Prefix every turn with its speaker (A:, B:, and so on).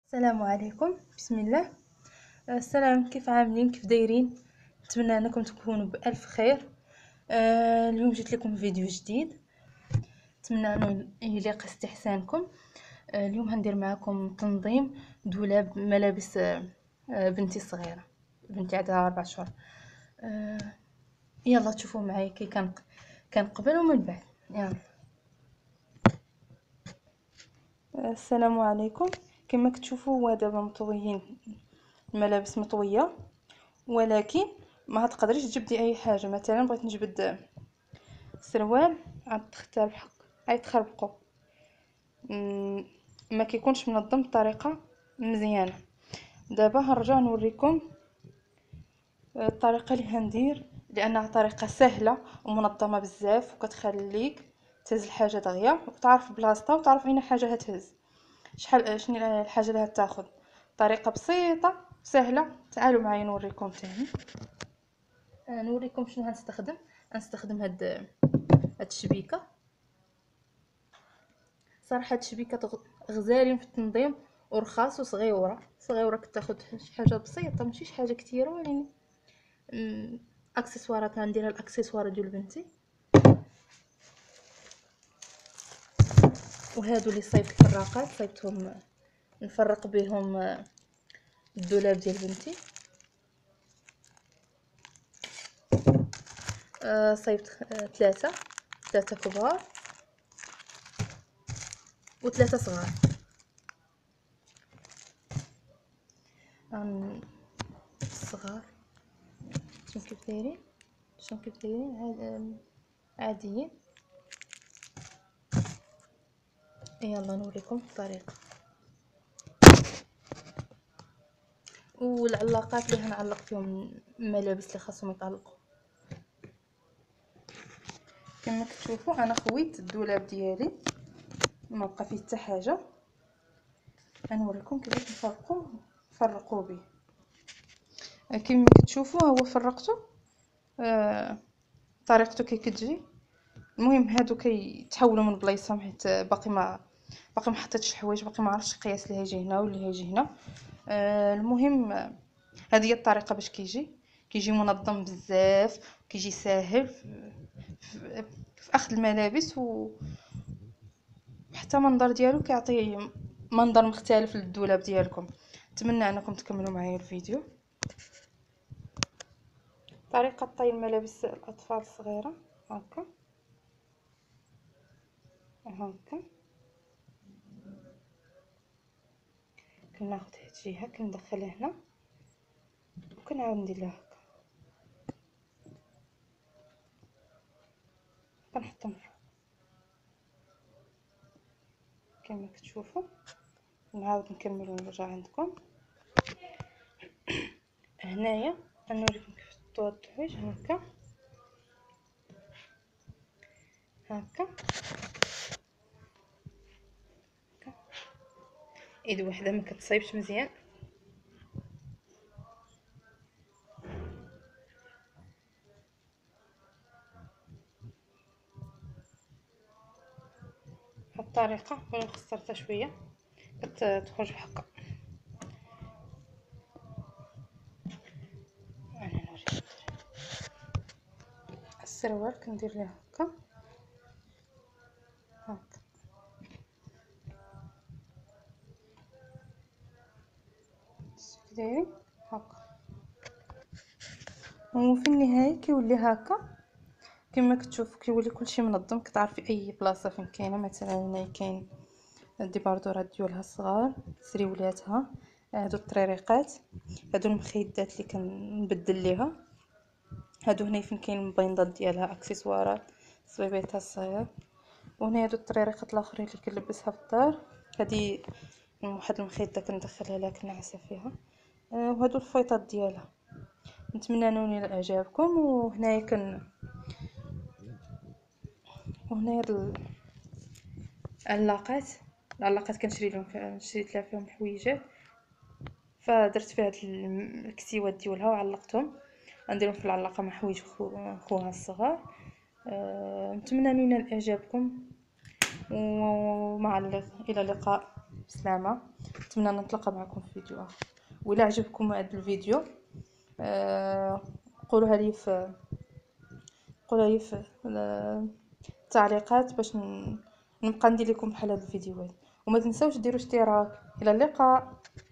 A: السلام عليكم. بسم الله. السلام، كيف عاملين؟ كيف دايرين؟ نتمنى انكم تكونوا بالف خير. اليوم جيت لكم فيديو جديد، نتمنى انه يليق استحسانكم. اليوم هندير معكم تنظيم دولاب ملابس بنتي الصغيره، بنتي عندها 4 شهور. يلا تشوفوا معايا كي كان قبل ومن بعد. يلا. السلام عليكم. كما كتشوفوا هو دابا مطويين الملابس مطويه، ولكن ما تقدريش تجبدي اي حاجه. مثلا بغيت نجبد سروال عاد تختار بحق عاد تخربقو، ما كيكونش منظم بطريقه مزيانه. دابا هنرجع نوريكم الطريقه اللي هندير، لانها طريقه سهله ومنظمه بزاف، وكتخليك تهز الحاجه دغيا وتعرف بلاصتها وتعرف اين حاجه هتهز، شنو الحاجه اللي هتاخذ. طريقه بسيطه سهله. تعالوا معايا نوريكم ثاني. نوريكم شنو غنستخدم هاد الشبيكه. صراحه هاد الشبيكه غزالين في التنظيم ورخاص وصغيره كتاخد شي حاجه بسيطه، ماشي شي حاجه كتيره، ولكن اكسسوارات. غنديرها الاكسسوار ديال بنتي. وهادو اللي صايبت الفراقات، صايبتهم نفرق بهم الدولاب ديال بنتي. صايبت ثلاثه كبار وثلاثه صغار. الصغار شوف كيف دايرين، عاديين. يلا نوريكم الطريقه. والعلاقات اللي هنعلق فيهم الملابس اللي خاصهم يتعلقوا. كما كتشوفوا انا خويت الدولاب ديالي ما بقى فيه حتى حاجه. غنوريكم كيفاش نفرقوا به. كما كتشوفوا هو فرقته، طريقته كي كتجي. المهم هادو كيتحولوا من بلايصهم، حيت باقي ما حطيتش الحوايج، باقي ما عرفتش القياس اللي هيجي هنا واللي هيجي هنا. المهم هذه هي الطريقه باش كيجي منظم بزاف، كيجي ساهل في اخذ الملابس، وحتى منظر ديالو كيعطي منظر مختلف للدولاب ديالكم. نتمنى انكم تكملوا معايا الفيديو. طريقه طي الملابس الاطفال الصغيره هكا كناخذ هاد الجهه كندخلها هنا وكنعاود ندير لها هكا، كنحطهم كما كتشوفوا. نعاود نكمل ونرجع عندكم. هنايا غنوريكم كيف تطوا هاد الحوايج هكا. ايد وحده ما كتصايبش مزيان، بهاد الطريقه. ولا خسرتها شويه كتخرج هكا. انا نوريكم السروال كندير ليه هكا دايرين هكا، وفي النهايه كيولي هكا. كما كتشوف كيولي كلشي منظم، كتعرفي اي بلاصه فين كاينه. مثلا هنا كاين الديباردورات ديالها الصغار، سريولاتها، هادو الطريريقات، هادو المخيدات اللي كنبدل ليها، هادو هنا فين كاين البينضات ديالها اكسسوارات صبيبيتها الصغير. وهنا هادو الطريريقات الاخرين اللي كنلبسها في الدار. هادي واحد المخيطه كندخلها لها كنعسه فيها. وهادو الفيطات ديالها. نتمنى نولي اعجابكم. وهنايا العلاقات شريت لها فيهم حويجات، فدرت فيها الكسيوات ديالها وعلقتهم. غنديرهم في العلاقه مع حوايج خوها الصغار. نتمنى نولي اعجابكم، الى اللقاء. بسلامه. نتمنى نتلاقى معكم في فيديو اخر. وإلا عجبكم هذا الفيديو قولوها لي في التعليقات باش نبقى ندير لكم بحال هاد الفيديوهات. وما تنساوش ديروا اشتراك. الى اللقاء.